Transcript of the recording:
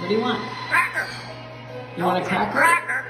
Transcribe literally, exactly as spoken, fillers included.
What do you want? Cracker. You want a cracker? Cracker.